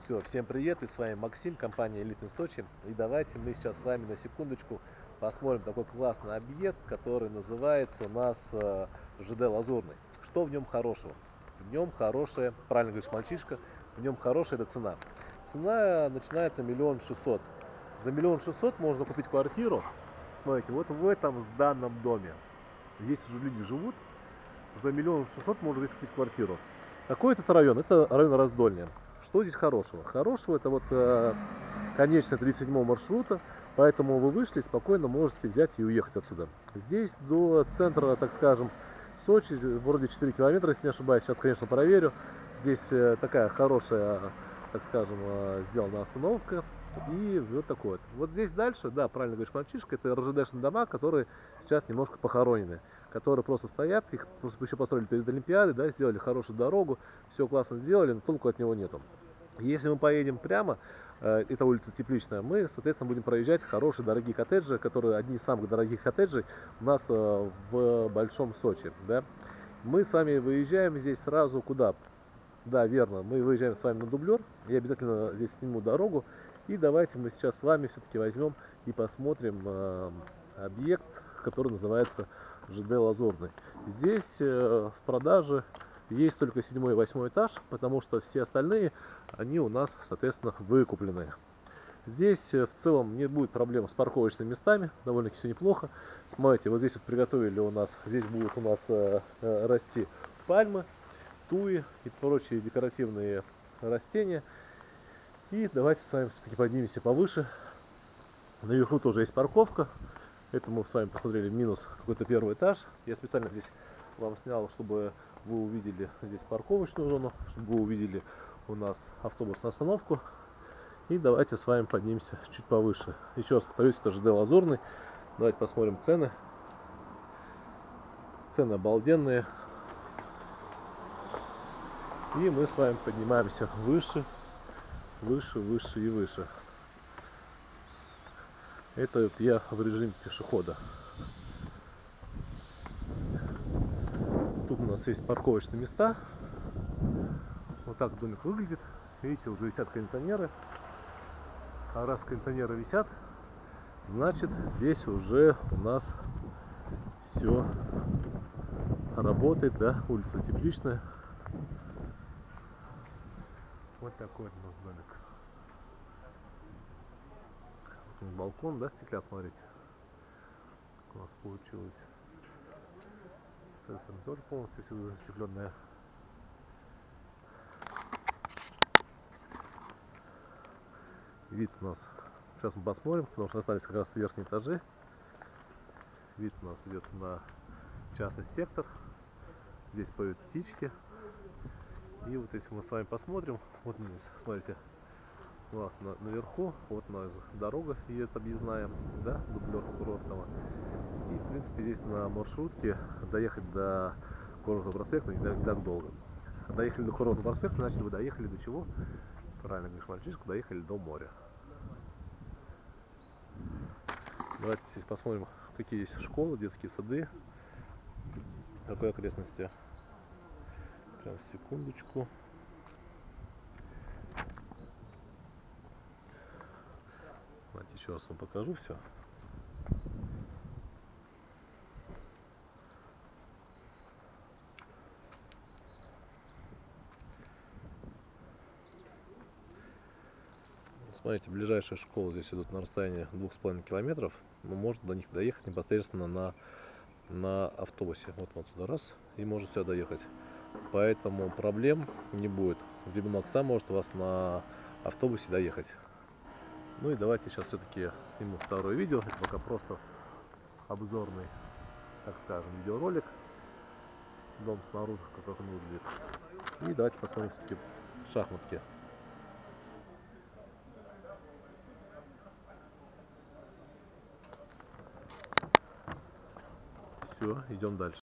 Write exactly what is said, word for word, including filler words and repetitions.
Все, всем привет, и с вами Максим, компания Элитный Сочи. И давайте мы сейчас с вами на секундочку посмотрим такой классный объект, который называется у нас э, ЖД Лазурный. Что в нем хорошего? В нем хорошая, правильно говоришь, мальчишка, в нем хорошая эта цена. Цена начинается миллион шестьсот. За миллион шестьсот можно купить квартиру. Смотрите, вот в этом сданном доме. Здесь уже люди живут. За миллион шестьсот можно здесь купить квартиру. Какой это район? Это район Раздольня. Что здесь хорошего? Хорошего это вот э, конечная тридцать седьмого маршрута, поэтому вы вышли, спокойно можете взять и уехать отсюда. Здесь до центра, так скажем, Сочи, вроде четыре километра, если не ошибаюсь, сейчас, конечно, проверю. Здесь э, такая хорошая, так скажем, э, сделана остановка. И вот такой вот. Вот здесь дальше, да, правильно говоришь, мальчишка, это РЖДшные дома, которые сейчас немножко похоронены, которые просто стоят, их еще построили перед Олимпиадой, да, сделали хорошую дорогу, все классно сделали, но толку от него нету. Если мы поедем прямо, э, это улица Тепличная, мы, соответственно, будем проезжать хорошие дорогие коттеджи, которые одни из самых дорогих коттеджей у нас э, в Большом Сочи, да. Мы с вами выезжаем здесь сразу куда? Да, верно, мы выезжаем с вами на дублер, я обязательно здесь сниму дорогу, и давайте мы сейчас с вами все-таки возьмем и посмотрим э, объект, который называется ЖД Лазурный. Здесь э, в продаже есть только седьмой и восьмой этаж, потому что все остальные, они у нас, соответственно, выкуплены. Здесь в целом не будет проблем с парковочными местами, довольно-таки все неплохо. Смотрите, вот здесь вот приготовили у нас, здесь будут у нас э, э, расти пальмы, туи и прочие декоративные растения. И давайте с вами все-таки поднимемся повыше. Наверху тоже есть парковка. Это мы с вами посмотрели минус какой-то первый этаж. Я специально здесь вам снял, чтобы вы увидели здесь парковочную зону, чтобы вы увидели у нас автобусную остановку. И давайте с вами поднимемся чуть повыше. Еще раз повторюсь, это ЖД Лазурный. Давайте посмотрим цены. Цены обалденные. И мы с вами поднимаемся выше, выше, выше и выше. Это вот я в режиме пешехода. Тут у нас есть парковочные места. Вот так домик выглядит. Видите, уже висят кондиционеры. А раз кондиционеры висят, значит здесь уже у нас все работает, да, улица Тепличная. Вот такой вот у нас домик. Вот балкон, да, стеклят, смотрите. Как у нас получилось. С этой стороны тоже полностью все застекленное. Вид у нас, сейчас мы посмотрим, потому что остались как раз верхние этажи. Вид у нас идет на частный сектор. Здесь поют птички. И вот если мы с вами посмотрим, вот здесь, смотрите, у нас на, наверху, вот у нас дорога едет объездная, да, дублер курортного. И в принципе здесь на маршрутке доехать до Курортного проспекта не так, не так долго. Доехали до Курортного проспекта, значит вы доехали до чего? Правильно говоришь, мальчишка, доехали до моря. Давайте здесь посмотрим, какие есть школы, детские сады. Какой окрестности? Прям секундочку. Давайте еще раз вам покажу все. Смотрите, ближайшая школа здесь идут на расстоянии двух с половиной километров, но можно до них доехать непосредственно на, на автобусе. Вот он отсюда раз, и может сюда доехать. Поэтому проблем не будет. Ребенок сам может у вас на автобусе доехать. Ну и давайте сейчас все-таки сниму второе видео. Это пока просто обзорный, так скажем, видеоролик. Дом снаружи, как он выглядит. И давайте посмотрим все-таки шахматки. Все, идем дальше.